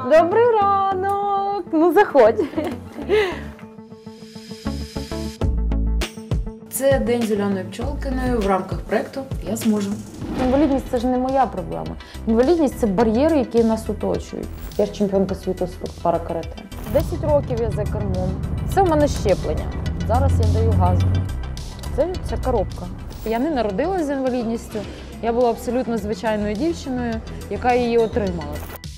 Добрий ранок! Ну, заходь. Це день з Уляною Пчолкиною в рамках проєкту «Я зможу». Інвалідність – це ж не моя проблема. Інвалідність – це бар'єри, які нас оточують. Я ж чемпіонка світу з пара-карате. 10 років я за кермом. Це в мене щеплення. Зараз я даю газ. Це коробка. Я не народилася з інвалідністю. Я була абсолютно звичайною дівчиною, яка її отримала.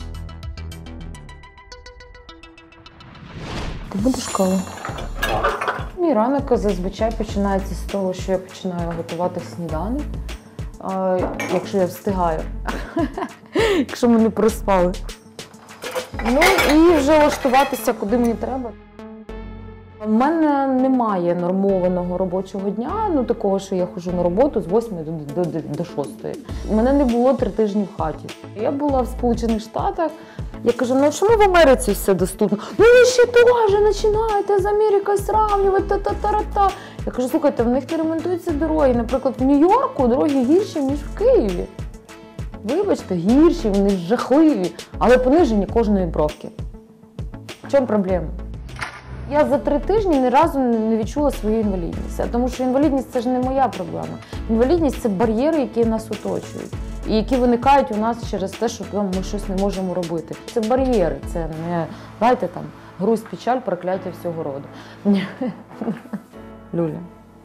Ти будеш каву? Мій ранок зазвичай починається з того, що я починаю готувати сніданок, якщо я встигаю, якщо ми не проспали. Ну і вже влаштуватися, куди мені треба. У мене немає нормованого робочого дня, ну такого, що я ходжу на роботу з 8 до 6. У мене не було 3 тижні в хаті. Я була в Сполучених Штатах. Я кажу, ну чому в Америці все доступно? Ну ви ще теж починаєте з Америкою сравнювати, та-та-та-та. Я кажу, слухайте, в них не ремонтуються дороги. Наприклад, в Нью-Йорку дороги гірші, ніж в Києві. Вибачте, гірші, вони жахливі, але понижені кожної бровки. В чому проблема? Я за 3 тижні ні разу не відчула свою інвалідність, тому що інвалідність – це ж не моя проблема. Інвалідність – це бар'єри, які нас оточують, і які виникають у нас через те, що ми щось не можемо робити. Це бар'єри, це не, знаєте, там, грусть, печаль, прокляття всього роду. Люля.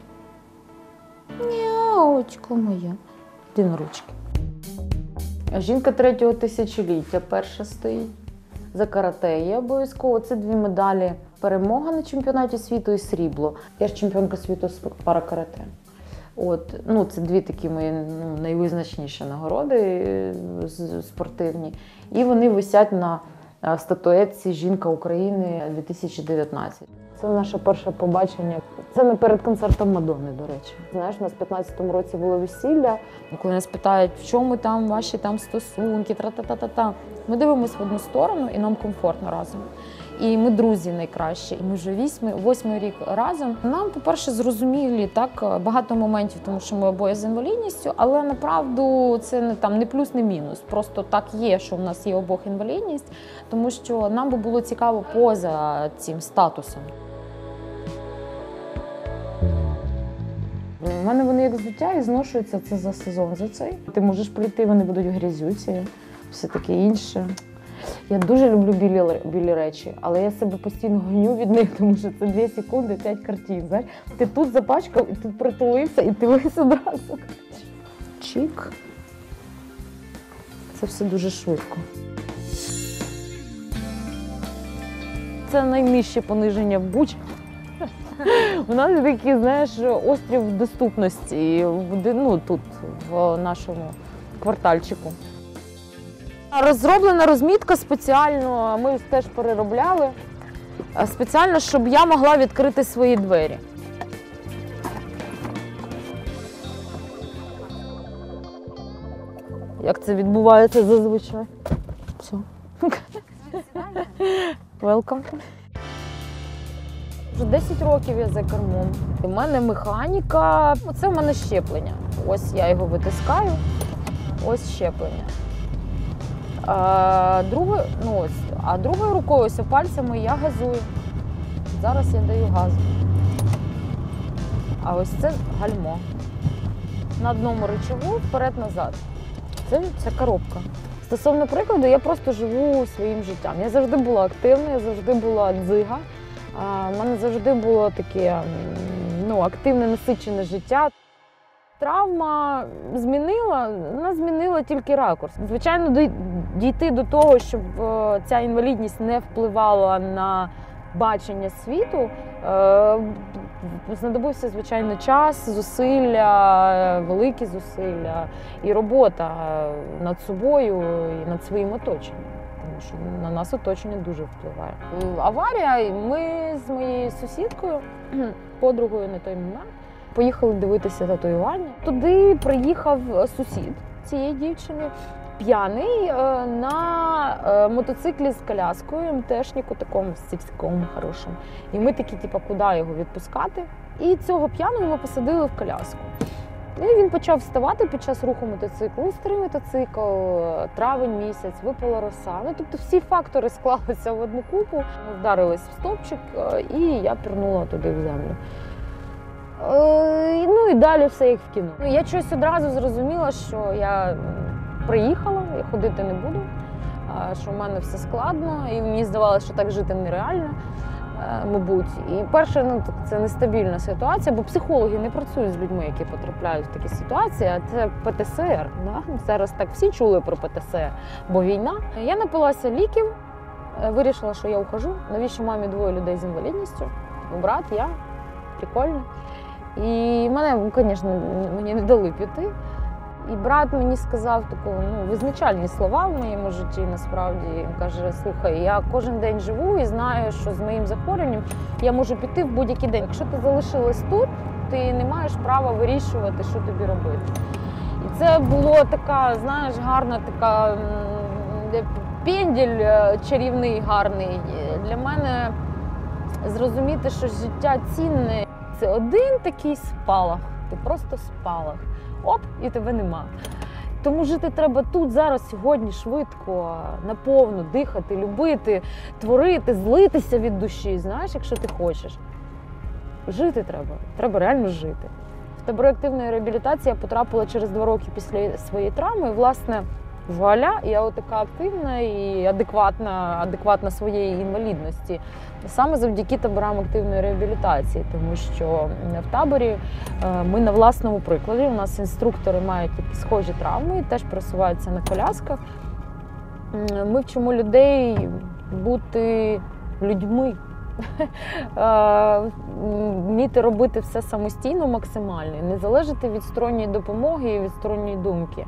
Няочко моя. Іди на ручки. Жінка 3-го тисячоліття перша стоїть. За карате є обов'язково. Це 2 медалі. Перемога на чемпіонаті світу і срібло. Я ж чемпіонка світу з пара-карате. Це 2 такі мої найвизначніші нагороди спортивні. І вони висять на статуетці «Жінка України 2019». Це наше перше побачення. Це не перед концертом Мадонни, до речі. Знаєш, у нас в 15-му році було весілля. Коли нас питають, в чому там ваші стосунки, тра-та-та-та-та. Ми дивимося в одну сторону і нам комфортно разом. І ми друзі найкращі. І ми вже 8-й рік разом. Нам, по-перше, зрозумілі так багато моментів, тому що ми обоє з інвалідністю, але направду це не плюс, не мінус. Просто так є, що в нас є обох інвалідність, тому що нам би було цікаво поза цим статусом. У мене вони як взуття і зношуються це за сезон, за цей. Ти можеш прийти, вони будуть грязюці, все таке інше. Я дуже люблю білі речі, але я себе постійно гоню від них, тому що це 2 секунди, 5 картин. Знаєш? Ти тут запачкав, і тут притулився, і ти весь одразу. Чик. Це все дуже швидко. Це найнижче пониження в Бучі. У нас такий, знаєш, острів доступності тут, в нашому квартальчику. Розроблена розмітка спеціально, ми теж переробляли, спеціально, щоб я могла відкрити свої двері. Як це відбувається зазвичай? Все. Welcome. Вже 10 років я за кермом. У мене механіка, це в мене щеплення. Ось я його витискаю, ось щеплення. А другою рукою, ось пальцями я газую. Зараз я даю газ. А ось це гальмо. На одному рычагу вперед-назад. Це коробка. Стосовно прикладу, я просто живу своїм життям. Я завжди була активна, я завжди була дзига. У мене завжди було таке активне, насичене життя. Травма змінила тільки ракурс. Звичайно, дійти до того, щоб ця інвалідність не впливала на бачення світу, знадобився, звичайно, час, зусилля, великі зусилля і робота над собою і над своїм оточенням. Тому що на нас оточення дуже впливає. Аварія, ми з моєю сусідкою, подругою на той момент, поїхали дивитися татуювання. Туди приїхав сусід цієї дівчини, п'яний, на мотоциклі з коляскою, МТшнику такому сільському, хорошому. І ми такі, куди його відпускати? І цього п'яного ми посадили в коляску. Ну і він почав вставати під час руху мотоциклу. Старий мотоцикл, травень місяць, випала роса. Ну, тобто всі фактори склалися в одну купу, вдарились в стовпчик, і я пірнула туди в землю. Ну і далі все як в кіно. Я щось одразу зрозуміла, що я приїхала, я ходити не буду, що в мене все складно, і мені здавалося, що так жити нереально, мабуть. І перше, це нестабільна ситуація, бо психологи не працюють з людьми, які потрапляють в такі ситуації, а це ПТСР. Да? Зараз так всі чули про ПТСР, бо війна. Я напилася ліків, вирішила, що я ухожу. Навіщо мамі 2 людей з інвалідністю? Брат, я, прикольно. І мене, звісно, мені не дали піти. І брат мені сказав такі визначальні слова в моєму житті, насправді. Він каже, слухай, я кожен день живу і знаю, що з моїм захворюванням я можу піти в будь-який день. Якщо ти залишилась тут, ти не маєш права вирішувати, що тобі робити. І це було така, знаєш, гарна така пенділь чарівний, гарний. Для мене зрозуміти, що життя цінне. Це один такий спалах, ти просто спалах. Оп, і тебе нема. Тому жити треба тут, зараз, сьогодні, швидко, наповну, дихати, любити, творити, злитися від душі, знаєш, якщо ти хочеш. Жити треба, треба реально жити. В табор активної реабілітації я потрапила через 2 роки після своєї травми. І, власне, вуаля, я така активна і адекватна своєї інвалідності. Саме завдяки таборам активної реабілітації, тому що в таборі ми на власному прикладі, у нас інструктори мають такі схожі травми, теж пересуваються на колясках. Ми вчимо людей бути людьми, вміти робити все самостійно максимально, не залежати від сторонньої допомоги і від сторонньої думки.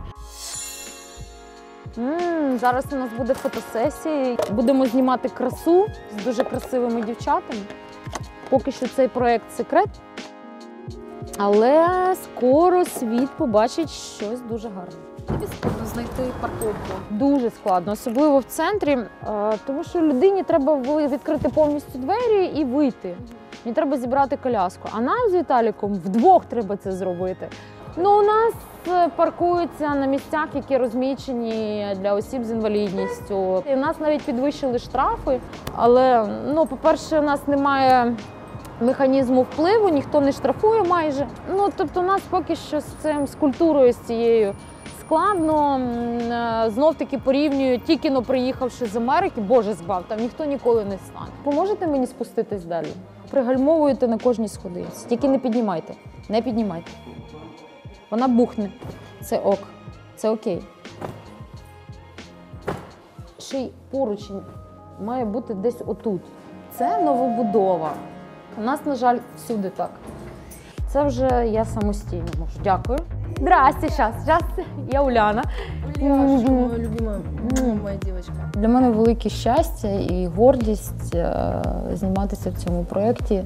Зараз у нас буде фотосесія. Будемо знімати красу з дуже красивими дівчатами. Поки що цей проєкт секрет. Але скоро світ побачить щось дуже гарне. Тобі складно знайти парковку. Дуже складно, особливо в центрі, тому що людині треба відкрити повністю двері і вийти. Мені треба зібрати коляску. А нам з Віталіком вдвох треба це зробити. Ну, у нас паркуються на місцях, які розмічені для осіб з інвалідністю. І у нас навіть підвищили штрафи, але, по-перше, у нас немає механізму впливу, ніхто не штрафує майже. Тобто у нас поки що з культурою, з цією складно. Знов-таки порівнюю, тільки приїхавши з Америки, Боже збав, там ніхто ніколи не стане. Поможете мені спуститись далі? Пригальмовуєте на кожній сходинці, тільки не піднімайте, не піднімайте. Вона бухне. Це ок. Це окей. Ще й поручень має бути десь отут. Це новобудова. У нас, на жаль, всюди так. Це вже я самостійно можу. Дякую. Здрасте, щас. Я Уляна. Моя любима моя дівчинка. Для мене велике щастя і гордість зніматися в цьому проєкті.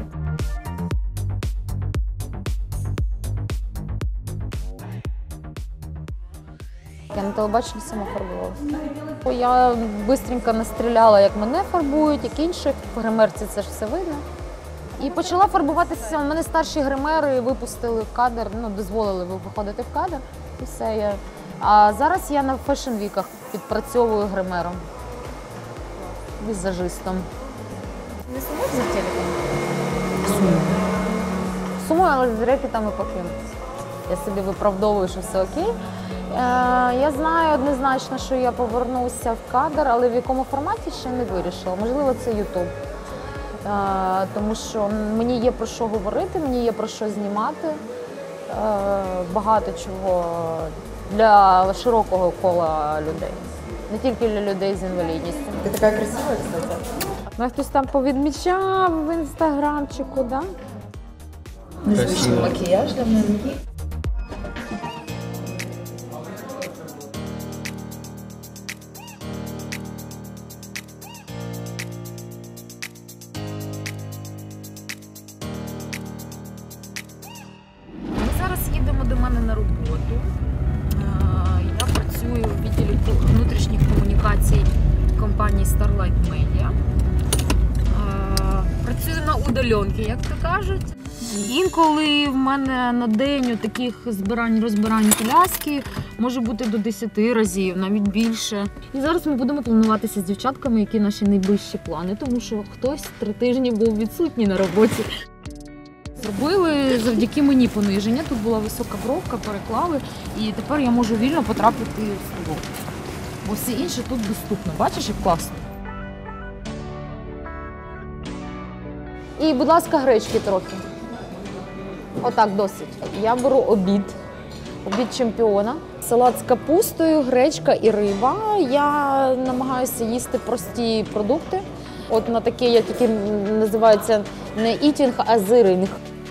Я на телебаченні сама фарбувалася. Я швидко настріляла, як мене фарбують, як інших. В гримерці це ж все видно. І почала фарбуватися. У мене старші гримери випустили в кадр, дозволили виходити в кадр. І все. А зараз я на фешн-віках підпрацьовую гримером, візажистом. Не сумуєш за телеком? Сумую, але з рекетами покинутися. Я собі виправдовую, що все окей. Я знаю однозначно, що я повернуся в кадр, але в якому форматі ще не вирішила. Можливо, це YouTube. Тому що мені є про що говорити, мені є про що знімати. Багато чого для широкого кола людей. Не тільки для людей з інвалідністю. Ти така красива, кстати. Хтось там повідмічав в інстаграмчику, да? Незвичний макіяж для мене. Їдемо до мене на роботу. Я працюю в відділі внутрішніх комунікацій компанії Starlight Media. працюю на удаленці, як то кажуть. Інколи в мене на день таких збирань-розбирань коляски може бути до 10 разів, навіть більше. І зараз ми будемо плануватися з дівчатками, які наші найближчі плани, тому що хтось 3 тижні був відсутній на роботі. Зробили завдяки мені пониження, тут була висока бровка, переклали, і тепер я можу вільно потрапити в село. Бо все інше тут доступно. Бачиш, як класно? І, будь ласка, гречки трохи. Отак досить. Я беру обід чемпіона. Салат з капустою, гречка і риба. Я намагаюся їсти прості продукти. От на такі, які називаються не ітінг, а зиринг.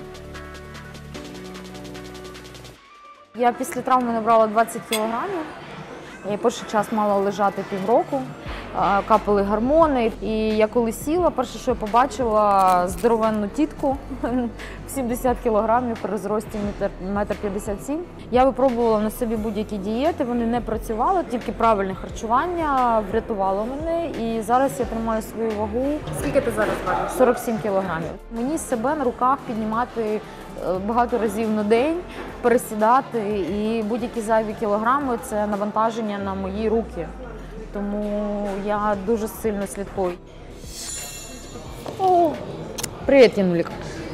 Я після травми набрала 20 кілограмів. Я перший час мала лежати півроку, капали гормони. І я коли сіла, перше, що я побачила, здоровенну тітку в 70 кілограмів при зрості 1,57 м. Я випробувала на собі будь-які дієти, вони не працювали, тільки правильне харчування врятувало мене. І зараз я тримаю свою вагу. Скільки ти зараз важиш? 47 кілограмів. Мені себе на руках піднімати багато разів на день, пересідати, і будь-які зайві кілограми – це навантаження на мої руки. Тому я дуже сильно слідкую. О, привіт, Янулік.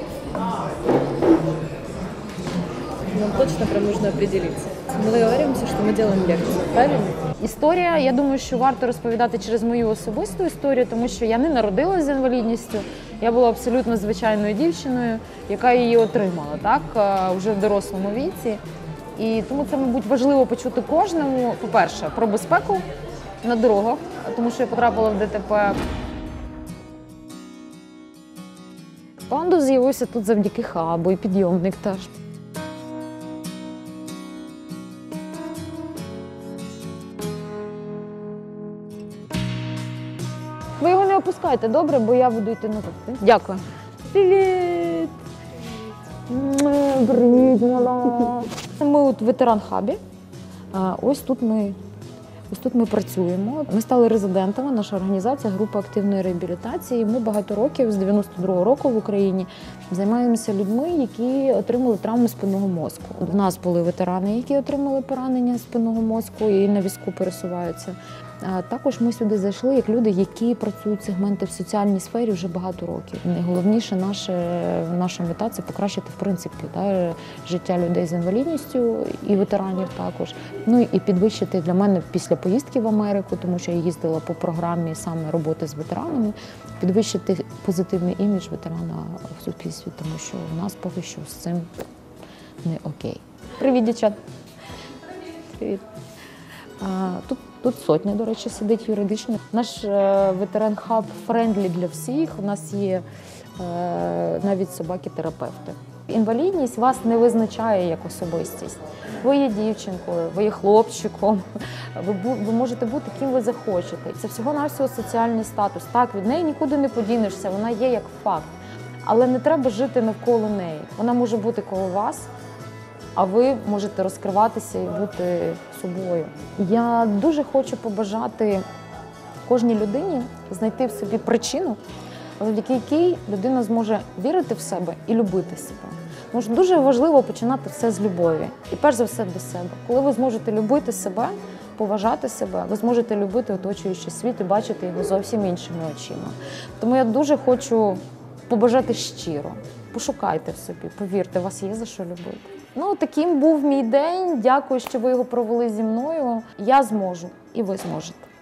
Нам точно прям нужно определиться. Мы договариваемся, что мы делаем лекцию, правильно? Історія, я думаю, що варто розповідати через мою особисту історію, тому що я не народилася з інвалідністю. Я була абсолютно звичайною дівчиною, яка її отримала, так, вже в дорослому віці. І тому це, мабуть, важливо почути кожному, по-перше, про безпеку на дорогах, тому що я потрапила в ДТП. Пандус з'явився тут завдяки хабу і підйомник теж. Ви його не опускайте, добре, бо я буду йти назад. Дякую. Привіт! Привіт, мала! Ми от в ветеран-хабі. Ось тут ми працюємо. Ми стали резидентами, наша організація, група активної реабілітації. Ми багато років, з 92-го року в Україні, займаємося людьми, які отримали травму спинного мозку. У нас були ветерани, які отримали поранення спинного мозку і на візку пересуваються. Також ми сюди зайшли як люди, які працюють сегменти в соціальній сфері вже багато років. Найголовніше наша мета – це покращити, в принципі, життя людей з інвалідністю і ветеранів також. Ну і підвищити для мене після поїздки в Америку, тому що я їздила по програмі саме роботи з ветеранами, підвищити позитивний імідж ветерана в суспільстві, тому що у нас поки що з цим не окей. Привіт, дівчат! Привіт! Тут сотня, до речі, сидить юридично. Наш ветеран-хаб френдлі для всіх. У нас є навіть собаки-терапевти. Інвалідність вас не визначає як особистість. Ви є дівчинкою, ви є хлопчиком, ви можете бути ким ви захочете. Це всього-навсього соціальний статус. Так, від неї нікуди не подінешся, вона є як факт. Але не треба жити навколо неї. Вона може бути коло вас, а ви можете розкриватися і бути собою. Я дуже хочу побажати кожній людині знайти в собі причину, завдяки якій людина зможе вірити в себе і любити себе. Тому що дуже важливо починати все з любові. І перш за все до себе. Коли ви зможете любити себе, поважати себе, ви зможете любити оточуючий світ і бачити його зовсім іншими очима. Тому я дуже хочу побажати щиро. Пошукайте в собі, повірте, вас є за що любити. Ну, таким був мій день. Дякую, що ви його провели зі мною. Я зможу, і ви зможете.